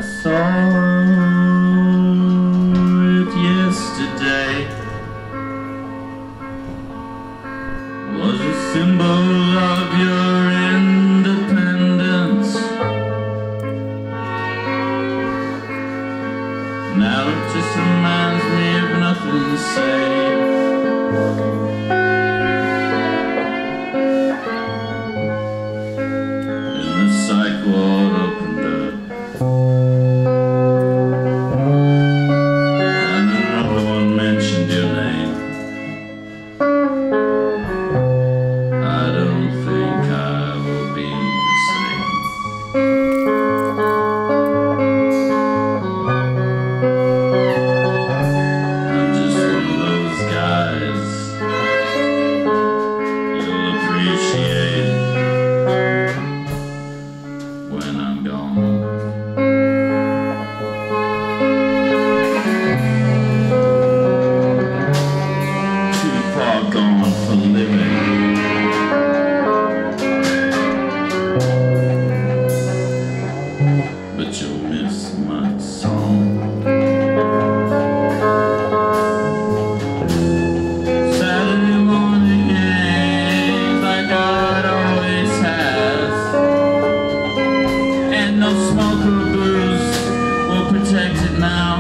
saw it yesterday. Was a symbol of your independence. Now it just reminds me of nothing to say. And the psych ward opened up, and another one mentioned your name. I don't think I will be the same. I'm just one of those guys you'll appreciate when I'm gone. Too far gone for living. But you'll miss my song. Saturday morning games like God always has, and no smoke or booze will protect it now.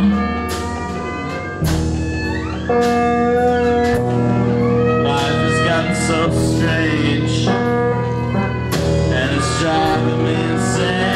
Life has gotten so strange, and it's driving me insane.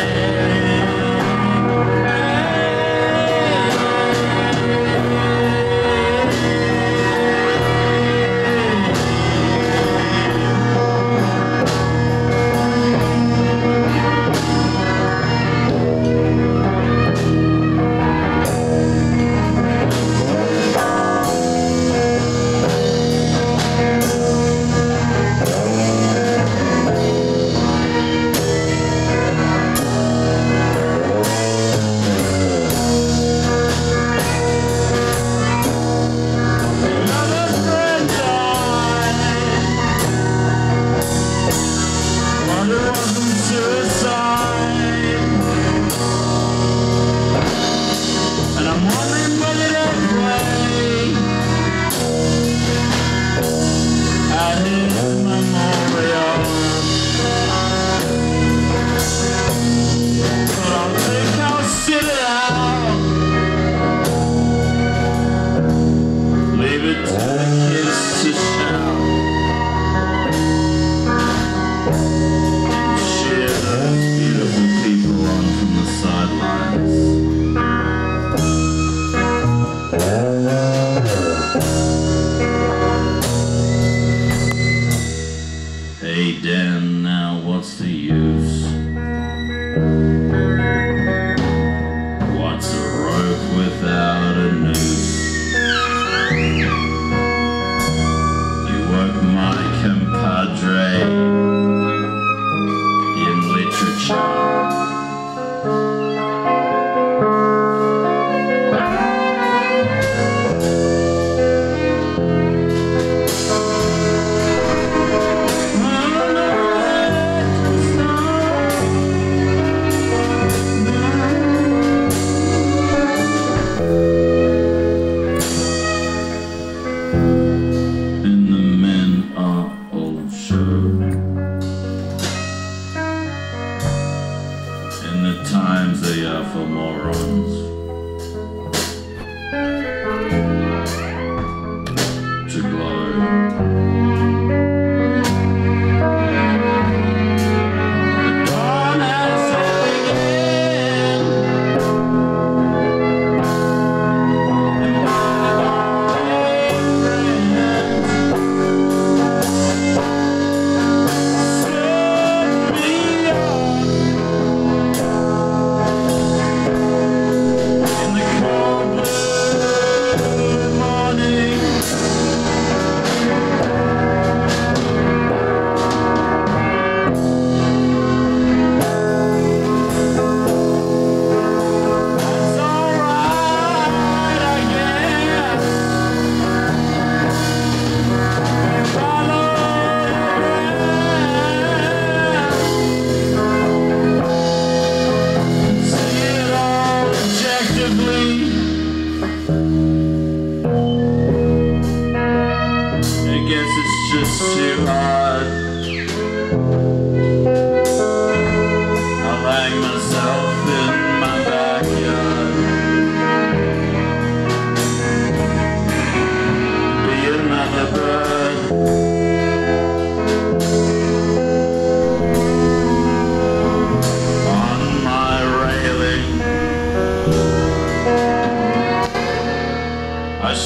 Hey Dan, now what's the use? What's a rope without a noose? You work my compadre in literature. And the men are all sure, and the times they are for morons to glow. The dawn has begun, and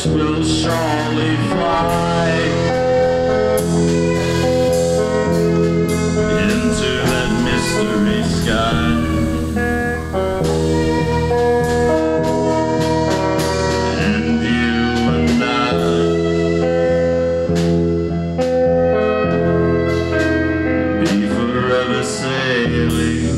sparks will surely fly into that mystery sky. And you and I be forever sailing.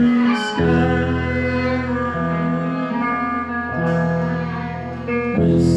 Mystery sky.